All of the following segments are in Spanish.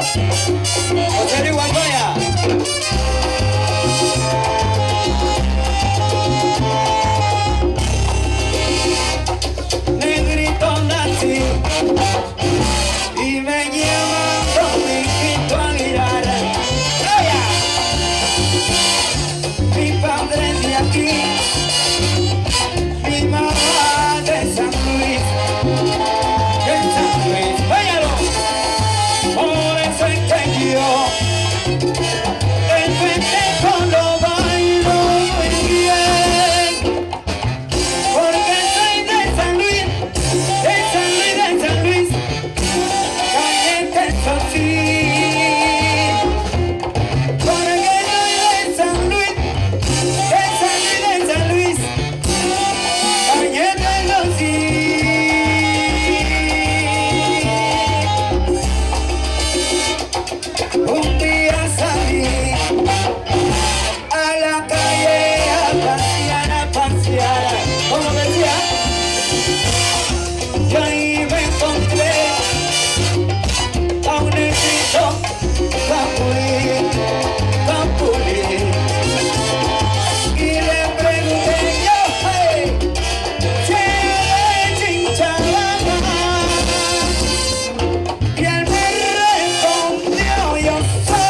José Luis Guangoya. Negrito nací y me llaman Dominguito Aguilar. ¡Oya! Mi padre de aquí, mi mamá de San Luis. Por eso es que yo el festejo lo bailo muy bien, porque soy de San Luis, de San Luis, de San Luis, caliente eso sí, porque soy de San Luis, de San Luis, de San Luis, caliente eso sí. Un día salí a la calle a pasear, como decía, y ahí me encontré a un negrito capulín, y le pregunté yo, hey, si él es Chinchalaga, y él me respondió, yo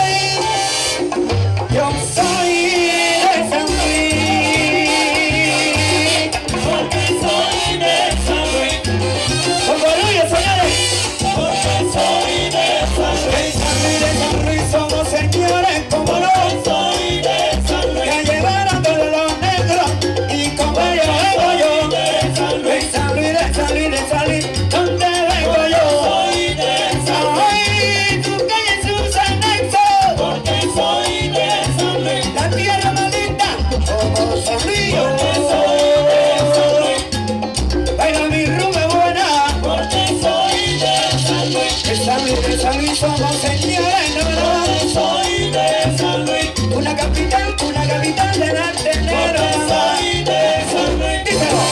soy de San Luis, porque soy de San Luis. Con orgullo, señores, porque soy de San Luis. De San Luis somos señores, como no. Soy de San Luis. Que llevaron todos los negros y como yo vengo yo. De San Luis, de San Luis, de San Luis, de San Luis, ¿dónde vengo yo? Soy de San Luis. Sus calles, sus anexos, porque soy de San Luis. La tierra maldita, como San Luis. Porque soy de San Luis. Baila mi rumba buena, porque soy de San Luis. De San Luis somos señores, no, no. Porque soy de San Luis. Una capital del arte negro. Porque soy de San Luis.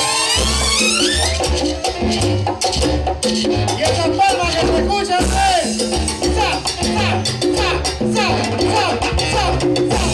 Díselo. Y esas palmas que se escuchan es sa, sa, sa, sa, sa, sa, sa.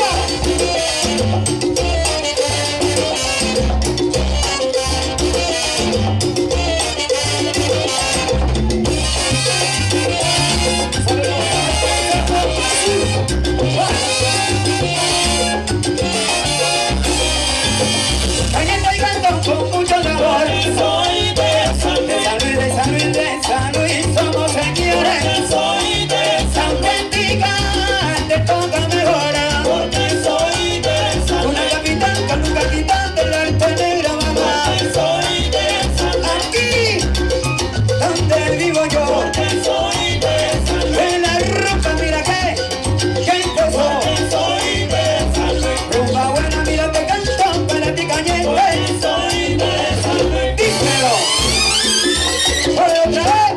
Cayendo y canto con mucho sabor. Soy de San Luis, de San Luis, de San Luis, somos señores. Soy de San Luis, te toca mejora. Porque soy de San Luis. Una capital con un capitán del arte negro, mamá. Porque soy de San Luis. Aquí, donde vivo yo. Porque soy de San Luis. En la rumba, mira que empezó. Porque soy de San Luis. Rumba buena, mira que canto para ti caliente. Porque soy de San Luis. Díselo. Por otra vez.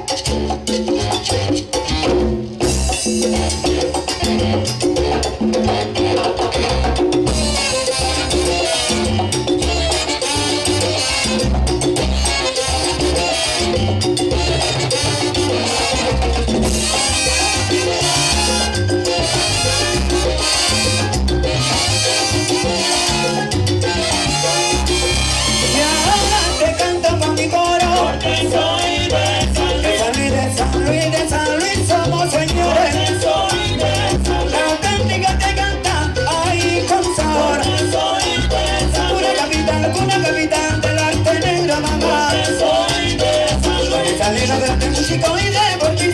Y ahora te canto con mi coro. Porque soy de San Luis. De San Luis, de San Luis, somos señores. Porque soy de San Luis. La auténtica te canta ahí con sabor. Porque soy de San Luis. Una capital del arte negro, mamá. Porque soy de San Luis. Salieron del arte músico y deportivo.